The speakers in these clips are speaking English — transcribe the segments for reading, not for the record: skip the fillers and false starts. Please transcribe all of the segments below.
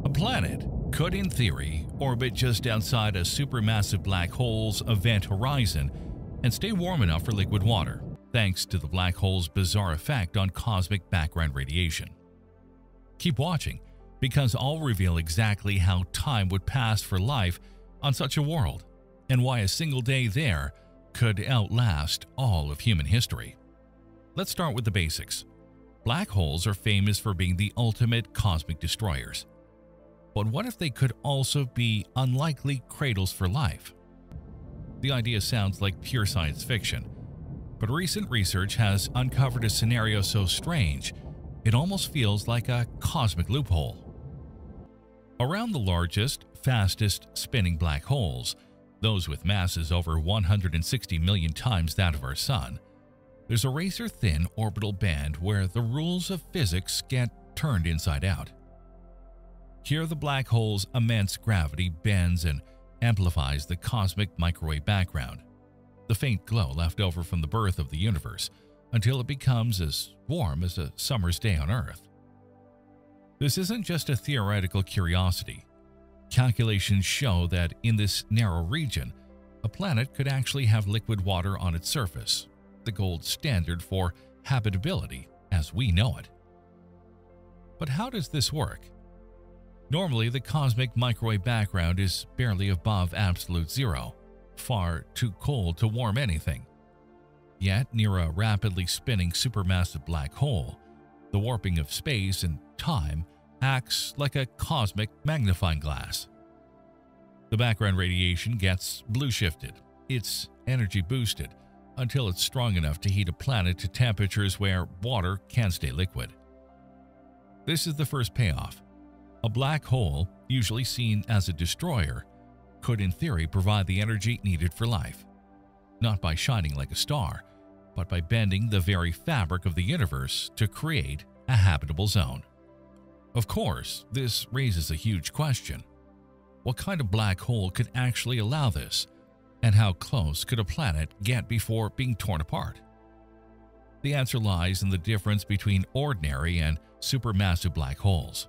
A planet could, in theory, orbit just outside a supermassive black hole's event horizon and stay warm enough for liquid water, thanks to the black hole's bizarre effect on cosmic background radiation. Keep watching, because I'll reveal exactly how time would pass for life on such a world, and why a single day there could outlast all of human history. Let's start with the basics. Black holes are famous for being the ultimate cosmic destroyers. But what if they could also be unlikely cradles for life? The idea sounds like pure science fiction, but recent research has uncovered a scenario so strange, it almost feels like a cosmic loophole. Around the largest, fastest spinning black holes, those with masses over 160 million times that of our Sun, there's a razor-thin orbital band where the rules of physics get turned inside out. Here, the black hole's immense gravity bends and amplifies the cosmic microwave background, the faint glow left over from the birth of the universe, until it becomes as warm as a summer's day on Earth. This isn't just a theoretical curiosity. Calculations show that in this narrow region, a planet could actually have liquid water on its surface, the gold standard for habitability as we know it. But how does this work? Normally, the cosmic microwave background is barely above absolute zero, far too cold to warm anything. Yet, near a rapidly spinning supermassive black hole, the warping of space and time acts like a cosmic magnifying glass. The background radiation gets blue-shifted, its energy boosted, until it's strong enough to heat a planet to temperatures where water can stay liquid. This is the first payoff. A black hole, usually seen as a destroyer, could in theory provide the energy needed for life, not by shining like a star, but by bending the very fabric of the universe to create a habitable zone. Of course, this raises a huge question. What kind of black hole could actually allow this, and how close could a planet get before being torn apart? The answer lies in the difference between ordinary and supermassive black holes.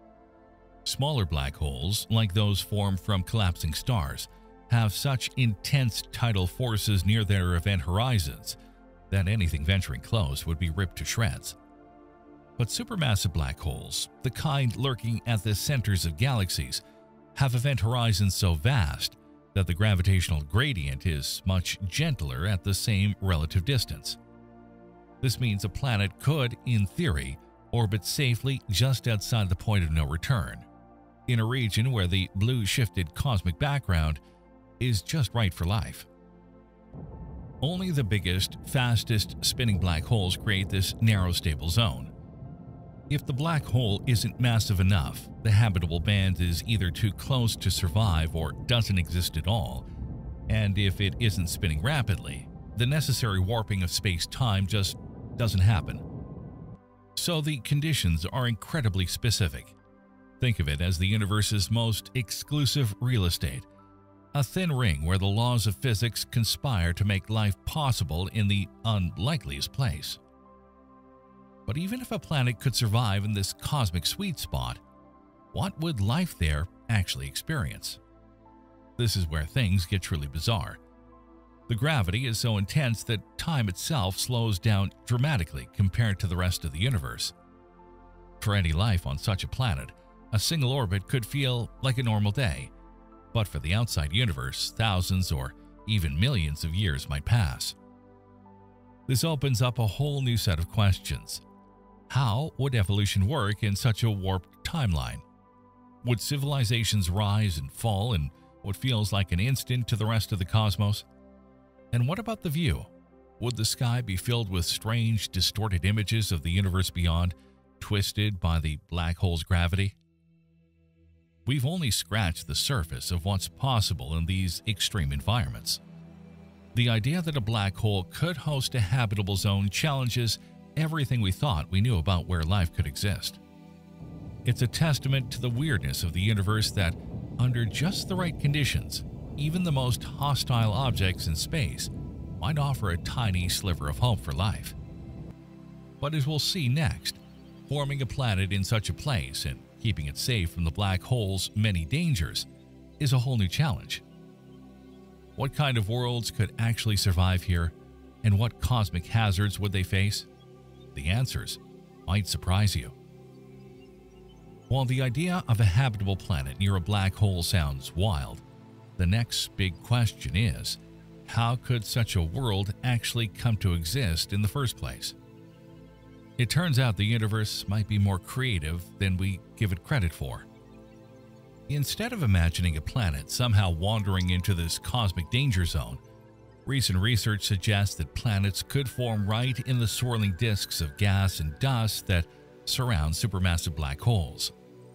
Smaller black holes, like those formed from collapsing stars, have such intense tidal forces near their event horizons that anything venturing close would be ripped to shreds. But supermassive black holes, the kind lurking at the centers of galaxies, have event horizons so vast that the gravitational gradient is much gentler at the same relative distance. This means a planet could, in theory, orbit safely just outside the point of no return, in a region where the blue-shifted cosmic background is just right for life. Only the biggest, fastest spinning black holes create this narrow, stable zone. If the black hole isn't massive enough, the habitable band is either too close to survive or doesn't exist at all, and if it isn't spinning rapidly, the necessary warping of space-time just doesn't happen. So the conditions are incredibly specific. Think of it as the universe's most exclusive real estate, a thin ring where the laws of physics conspire to make life possible in the unlikeliest place. But even if a planet could survive in this cosmic sweet spot, what would life there actually experience? This is where things get truly bizarre. The gravity is so intense that time itself slows down dramatically compared to the rest of the universe. For any life on such a planet, a single orbit could feel like a normal day, but for the outside universe, thousands or even millions of years might pass. This opens up a whole new set of questions. How would evolution work in such a warped timeline? Would civilizations rise and fall in what feels like an instant to the rest of the cosmos? And what about the view? Would the sky be filled with strange, distorted images of the universe beyond, twisted by the black hole's gravity? We've only scratched the surface of what's possible in these extreme environments. The idea that a black hole could host a habitable zone challenges everything we thought we knew about where life could exist. It's a testament to the weirdness of the universe that, under just the right conditions, even the most hostile objects in space might offer a tiny sliver of hope for life. But as we'll see next, forming a planet in such a place and keeping it safe from the black hole's many dangers is a whole new challenge. What kind of worlds could actually survive here, and what cosmic hazards would they face? The answers might surprise you. While the idea of a habitable planet near a black hole sounds wild, the next big question is, how could such a world actually come to exist in the first place? It turns out the universe might be more creative than we give it credit for. Instead of imagining a planet somehow wandering into this cosmic danger zone, recent research suggests that planets could form right in the swirling disks of gas and dust that surround supermassive black holes.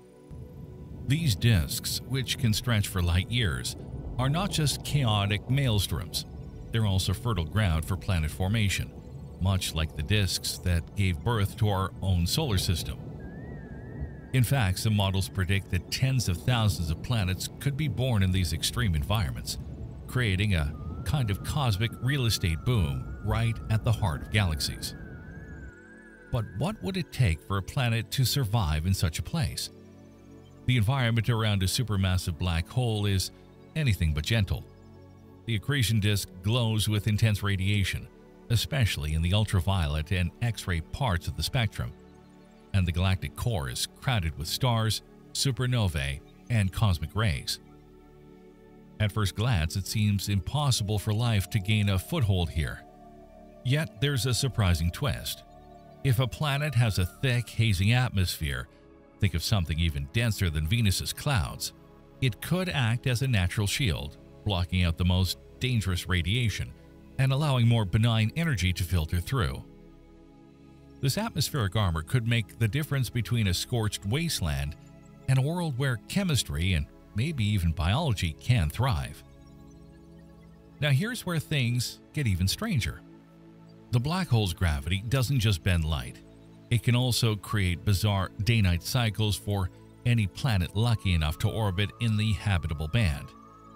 These disks, which can stretch for light years, are not just chaotic maelstroms. They're also fertile ground for planet formation, much like the disks that gave birth to our own solar system. In fact, some models predict that tens of thousands of planets could be born in these extreme environments, creating a kind of cosmic real estate boom right at the heart of galaxies. But what would it take for a planet to survive in such a place? The environment around a supermassive black hole is anything but gentle. The accretion disk glows with intense radiation, especially in the ultraviolet and X-ray parts of the spectrum, and the galactic core is crowded with stars, supernovae, and cosmic rays. At first glance, it seems impossible for life to gain a foothold here. Yet there's a surprising twist. If a planet has a thick, hazy atmosphere, think of something even denser than Venus's clouds, it could act as a natural shield, blocking out the most dangerous radiation and allowing more benign energy to filter through. This atmospheric armor could make the difference between a scorched wasteland and a world where chemistry and maybe even biology can thrive. Now here's where things get even stranger. The black hole's gravity doesn't just bend light. It can also create bizarre day-night cycles for any planet lucky enough to orbit in the habitable band.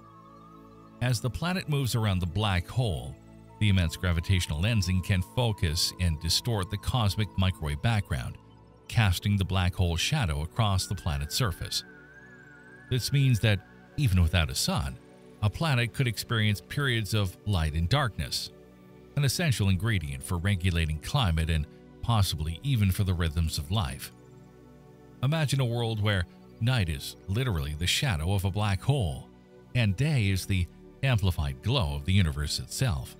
As the planet moves around the black hole, the immense gravitational lensing can focus and distort the cosmic microwave background, casting the black hole's shadow across the planet's surface. This means that even without a sun, a planet could experience periods of light and darkness, an essential ingredient for regulating climate and possibly even for the rhythms of life. Imagine a world where night is literally the shadow of a black hole, and day is the amplified glow of the universe itself.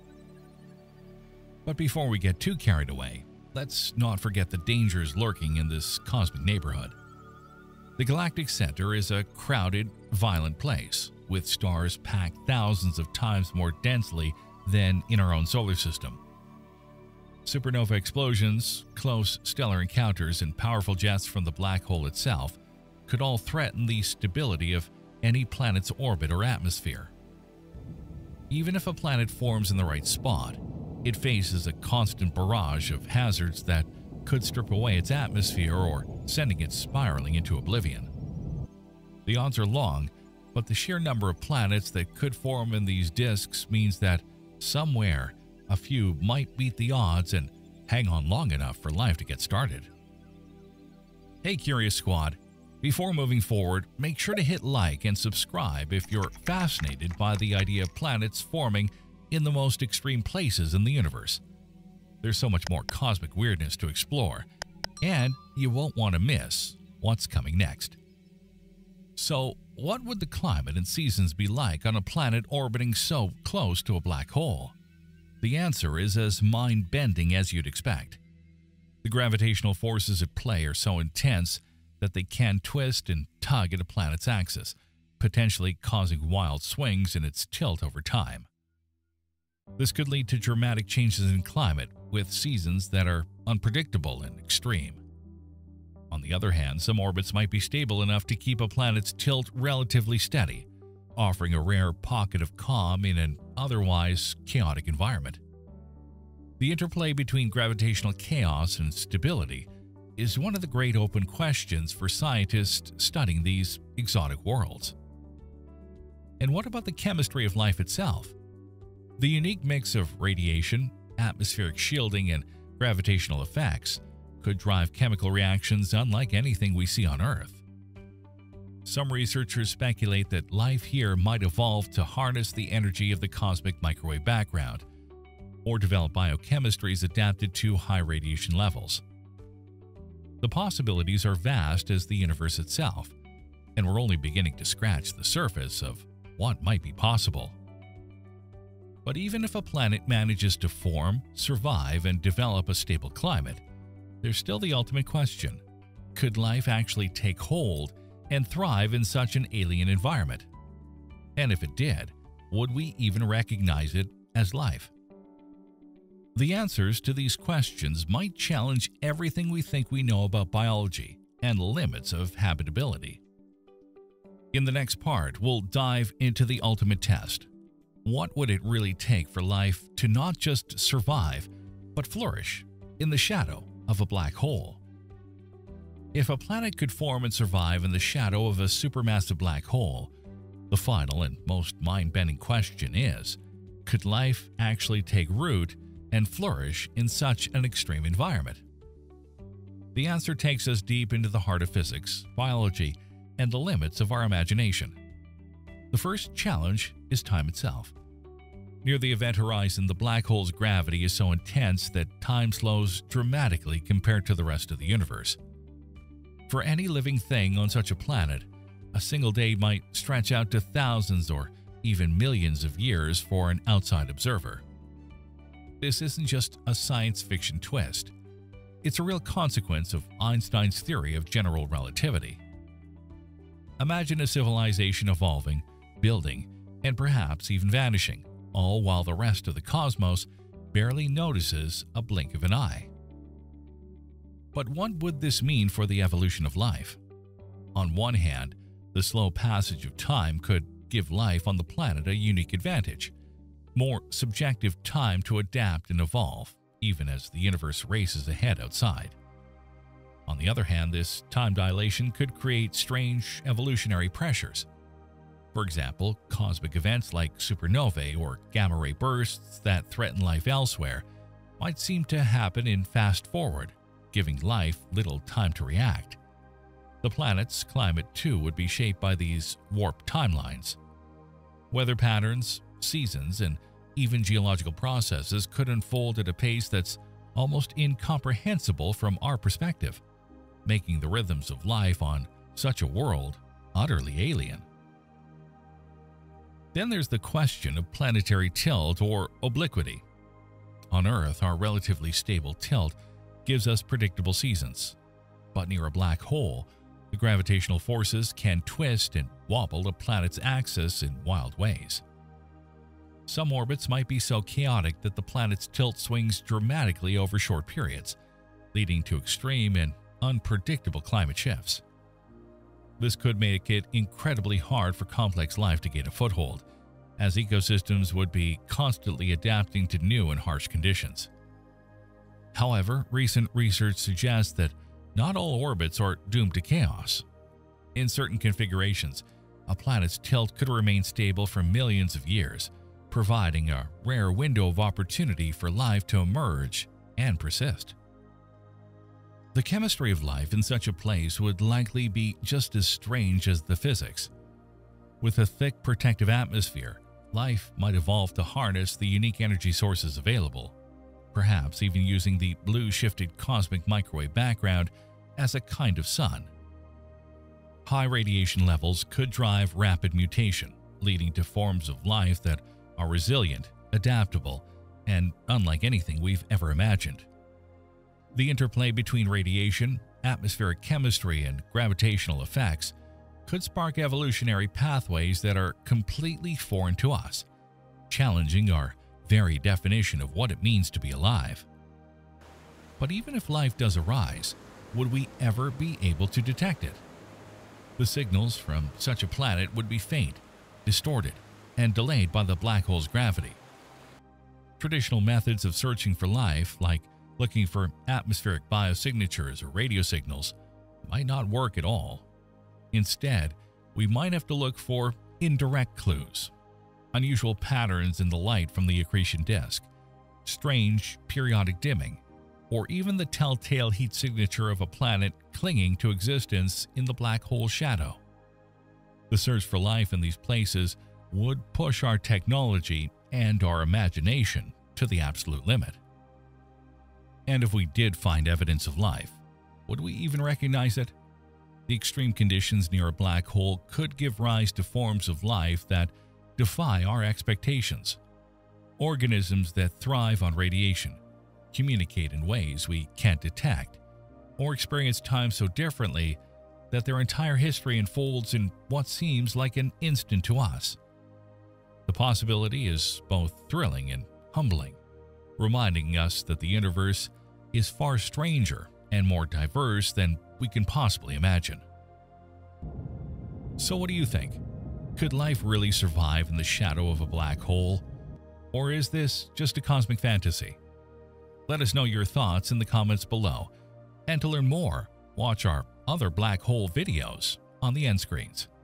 But before we get too carried away, let's not forget the dangers lurking in this cosmic neighborhood. The galactic center is a crowded, violent place, with stars packed thousands of times more densely than in our own solar system. Supernova explosions, close stellar encounters, and powerful jets from the black hole itself could all threaten the stability of any planet's orbit or atmosphere. Even if a planet forms in the right spot, it faces a constant barrage of hazards that could strip away its atmosphere or sending it spiraling into oblivion. The odds are long, but the sheer number of planets that could form in these disks means that somewhere a few might beat the odds and hang on long enough for life to get started. Hey Curious Squad, before moving forward, make sure to hit like and subscribe if you're fascinated by the idea of planets forming in the most extreme places in the universe. There's so much more cosmic weirdness to explore, and you won't want to miss what's coming next. So, what would the climate and seasons be like on a planet orbiting so close to a black hole? The answer is as mind-bending as you'd expect. The gravitational forces at play are so intense that they can twist and tug at a planet's axis, potentially causing wild swings in its tilt over time. This could lead to dramatic changes in climate, with seasons that are unpredictable and extreme. On the other hand, some orbits might be stable enough to keep a planet's tilt relatively steady, offering a rare pocket of calm in an otherwise chaotic environment. The interplay between gravitational chaos and stability is one of the great open questions for scientists studying these exotic worlds. And what about the chemistry of life itself? The unique mix of radiation, atmospheric shielding, and gravitational effects could drive chemical reactions unlike anything we see on Earth. some researchers speculate that life here might evolve to harness the energy of the cosmic microwave background, or develop biochemistries adapted to high radiation levels. The possibilities are vast as the universe itself, and we're only beginning to scratch the surface of what might be possible. But even if a planet manages to form, survive, and develop a stable climate, there's still the ultimate question: could life actually take hold and thrive in such an alien environment? And if it did, would we even recognize it as life? The answers to these questions might challenge everything we think we know about biology and the limits of habitability. In the next part, we'll dive into the ultimate test. What would it really take for life to not just survive, but flourish in the shadow of a black hole? If a planet could form and survive in the shadow of a supermassive black hole, the final and most mind-bending question is, could life actually take root and flourish in such an extreme environment? The answer takes us deep into the heart of physics, biology, and the limits of our imagination. The first challenge is time itself. Near the event horizon, the black hole's gravity is so intense that time slows dramatically compared to the rest of the universe. For any living thing on such a planet, a single day might stretch out to thousands or even millions of years for an outside observer. This isn't just a science fiction twist. It's a real consequence of Einstein's theory of general relativity. Imagine a civilization evolving, building, and perhaps even vanishing, all while the rest of the cosmos barely notices a blink of an eye. But what would this mean for the evolution of life? On one hand, the slow passage of time could give life on the planet a unique advantage, more subjective time to adapt and evolve, even as the universe races ahead outside. On the other hand, this time dilation could create strange evolutionary pressures. For example, cosmic events like supernovae or gamma-ray bursts that threaten life elsewhere might seem to happen in fast forward, giving life little time to react. The planet's climate, too, would be shaped by these warped timelines. Weather patterns, seasons, and even geological processes could unfold at a pace that's almost incomprehensible from our perspective, making the rhythms of life on such a world utterly alien. Then there's the question of planetary tilt or obliquity. On Earth, our relatively stable tilt gives us predictable seasons, but near a black hole, the gravitational forces can twist and wobble the planet's axis in wild ways. Some orbits might be so chaotic that the planet's tilt swings dramatically over short periods, leading to extreme and unpredictable climate shifts. This could make it incredibly hard for complex life to gain a foothold, as ecosystems would be constantly adapting to new and harsh conditions. However, recent research suggests that not all orbits are doomed to chaos. In certain configurations, a planet's tilt could remain stable for millions of years, providing a rare window of opportunity for life to emerge and persist. The chemistry of life in such a place would likely be just as strange as the physics. With a thick protective atmosphere, life might evolve to harness the unique energy sources available, perhaps even using the blue-shifted cosmic microwave background as a kind of sun. High radiation levels could drive rapid mutation, leading to forms of life that are resilient, adaptable, and unlike anything we've ever imagined. The interplay between radiation, atmospheric chemistry, and gravitational effects could spark evolutionary pathways that are completely foreign to us, challenging our very definition of what it means to be alive. But even if life does arise, would we ever be able to detect it? The signals from such a planet would be faint, distorted, and delayed by the black hole's gravity. Traditional methods of searching for life, like looking for atmospheric biosignatures or radio signals, might not work at all. Instead, we might have to look for indirect clues, unusual patterns in the light from the accretion disk, strange periodic dimming, or even the telltale heat signature of a planet clinging to existence in the black hole's shadow. The search for life in these places would push our technology and our imagination to the absolute limit. And if we did find evidence of life, would we even recognize it? The extreme conditions near a black hole could give rise to forms of life that defy our expectations. Organisms that thrive on radiation, communicate in ways we can't detect, or experience time so differently that their entire history unfolds in what seems like an instant to us. The possibility is both thrilling and humbling, reminding us that the universe is far stranger and more diverse than we can possibly imagine. So what do you think? Could life really survive in the shadow of a black hole? Or is this just a cosmic fantasy? Let us know your thoughts in the comments below. And to learn more, watch our other black hole videos on the end screens.